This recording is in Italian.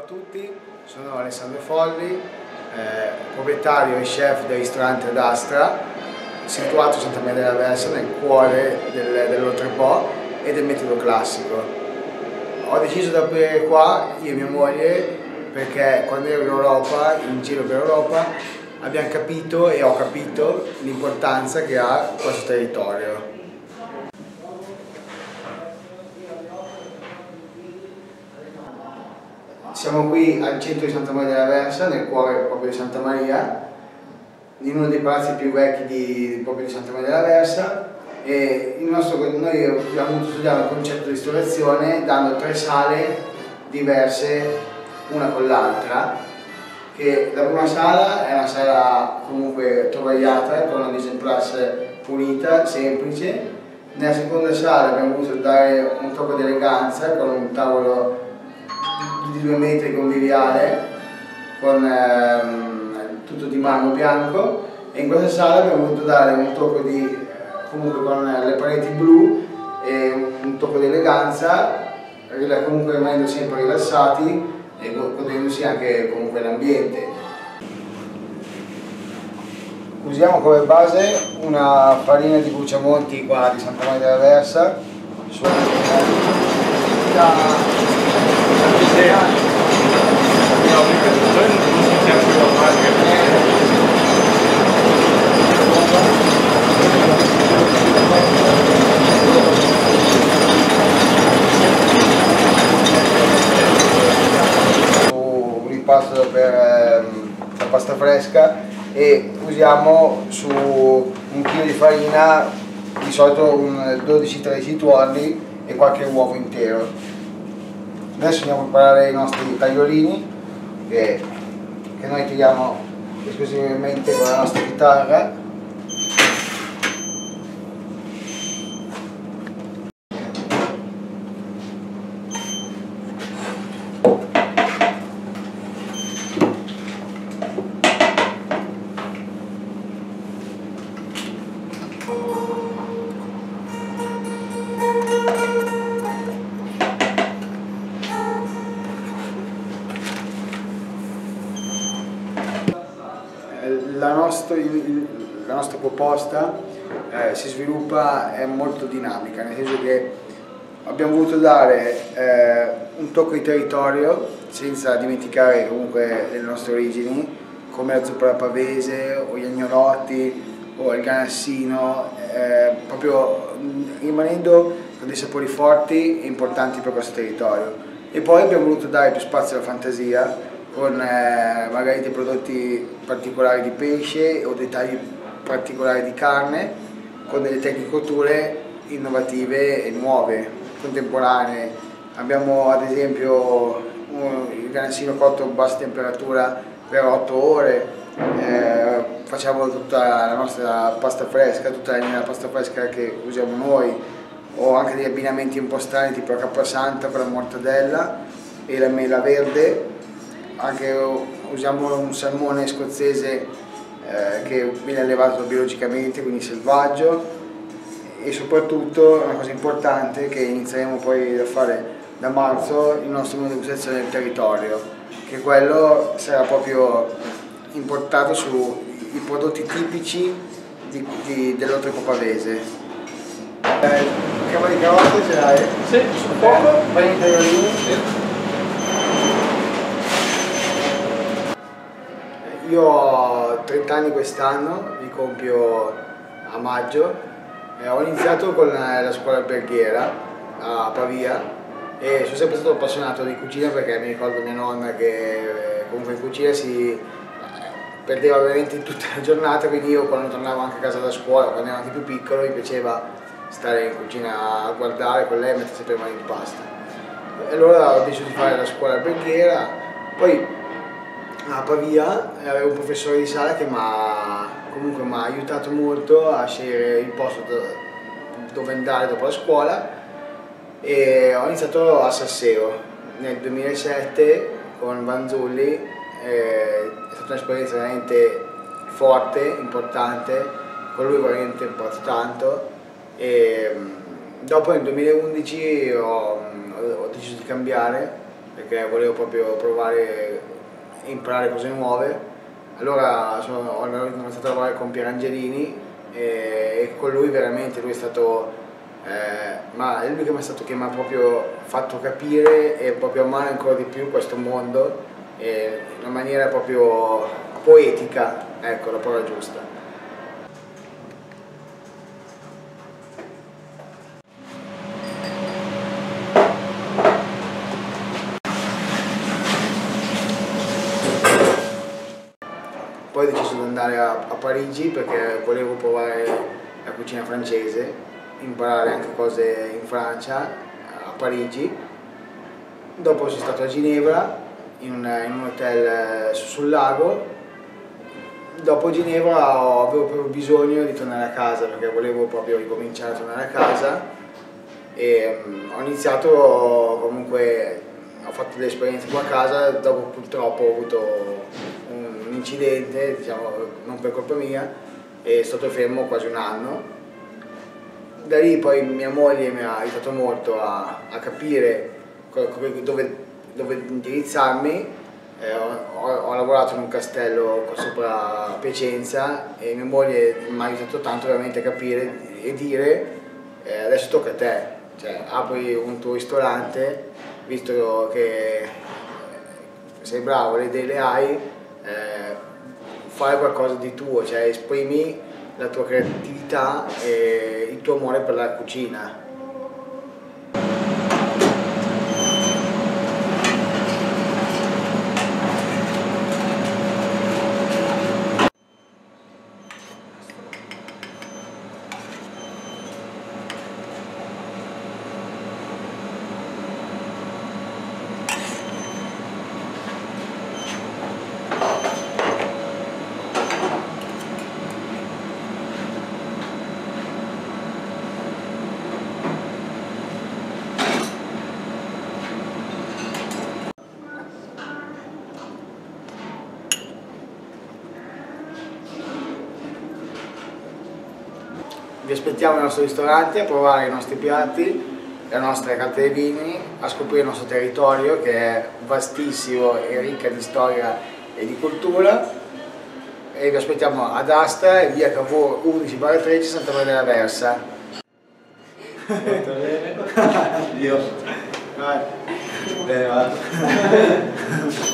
Ciao a tutti, sono Alessandro Folli, proprietario e chef del ristorante D'Astra, situato a Santa Maria della Versa, nel cuore dell'Oltrepò e del metodo classico. Ho deciso di aprire qua, io e mia moglie, perché quando ero in Europa, in giro per Europa, abbiamo capito e ho capito l'importanza che ha questo territorio. Siamo qui al centro di Santa Maria della Versa, nel cuore proprio di Santa Maria, in uno dei palazzi più vecchi proprio di Santa Maria della Versa, e noi abbiamo voluto studiare il concetto di ristorazione dando 3 sale diverse una con l'altra. Che la prima sala è una sala comunque travagliata, con una mise en place pulita, semplice. Nella seconda sala abbiamo voluto dare un tocco di eleganza con un tavolo di 2 metri conviviale, con tutto di marmo bianco, e in questa sala abbiamo voluto dare un tocco di, comunque con le pareti blu e un tocco di eleganza, comunque rimanendo sempre rilassati e godendosi anche comunque l'ambiente. Usiamo come base una farina di Bruciamonti qua di Santa Maria della Versa, un impasto per la pasta fresca, e usiamo su 1 chilo di farina di solito 12-13 tuorli e qualche uovo intero. Adesso andiamo a preparare i nostri tagliolini che noi tiriamo esclusivamente con la nostra chitarra. La nostra proposta si sviluppa, è molto dinamica, nel senso che abbiamo voluto dare un tocco di territorio senza dimenticare comunque le nostre origini, come la zuppa alla pavese o gli agnolotti o il ganassino, proprio rimanendo con dei sapori forti e importanti per questo territorio. E poi abbiamo voluto dare più spazio alla fantasia, con magari dei prodotti particolari di pesce o dei tagli particolari di carne, con delle tecnicolture innovative e nuove, contemporanee. Abbiamo ad esempio il ganassino cotto a bassa temperatura per 8 ore, facciamo tutta la nostra pasta fresca, tutta la linea della pasta fresca che usiamo noi, o anche degli abbinamenti un po' strani tipo la capasanta con la mortadella e la mela verde. Anche usiamo un salmone scozzese che viene allevato biologicamente, quindi selvaggio, e soprattutto una cosa importante che inizieremo poi a fare da marzo, il nostro menu di degustazione del territorio, che quello sarà proprio importato sui prodotti tipici dell'Oltrepò pavese. Crema di carote ce l'hai? Sì, sul fuoco. Vai in tagliolini? Sì. Io ho 30 anni quest'anno, li compio a maggio. Ho iniziato con la scuola alberghiera a Pavia e sono sempre stato appassionato di cucina, perché mi ricordo mia nonna che comunque in cucina si perdeva veramente tutta la giornata, quindi io quando tornavo anche a casa da scuola, quando ero anche più piccolo, mi piaceva stare in cucina a guardare con lei e mettere sempre mani in pasta. E allora ho deciso di fare la scuola alberghiera. Poi a Pavia avevo un professore di sala che mi ha aiutato molto a scegliere il posto dove andare dopo la scuola, e ho iniziato a Sasseo nel 2007 con Vanzulli. È stata un'esperienza veramente forte, importante, con lui veramente ho imparato tanto, e dopo nel 2011 ho deciso di cambiare perché volevo proprio provare e imparare cose nuove. Allora ho iniziato a lavorare con Pier Angelini e con lui veramente, lui è stato, è lui che mi ha proprio fatto capire e proprio amare ancora di più questo mondo in una maniera proprio poetica, ecco la parola giusta. Poi ho deciso di andare a Parigi perché volevo provare la cucina francese, imparare anche cose in Francia, a Parigi. Dopo sono stato a Ginevra, in un hotel sul lago. Dopo Ginevra avevo proprio bisogno di tornare a casa perché volevo proprio ricominciare a tornare a casa e ho iniziato comunque, ho fatto delle esperienze qua a casa, dopo purtroppo ho avuto un incidente, diciamo, non per colpa mia, e sono stato fermo quasi un anno. Da lì poi mia moglie mi ha aiutato molto a capire dove indirizzarmi. Ho lavorato in un castello sopra Piacenza e mia moglie mi ha aiutato tanto veramente a capire e dire adesso tocca a te, cioè, apri un tuo ristorante, visto che sei bravo, le idee le hai, fai qualcosa di tuo, cioè esprimi la tua creatività e il tuo amore per la cucina. Vi aspettiamo nel nostro ristorante a provare i nostri piatti, la nostra carta dei vini, a scoprire il nostro territorio che è vastissimo e ricca di storia e di cultura. E vi aspettiamo ad Astra, in via Cavour 11/13, Santa Maria della Versa. Molto bene. Io. Vai. Bene, va.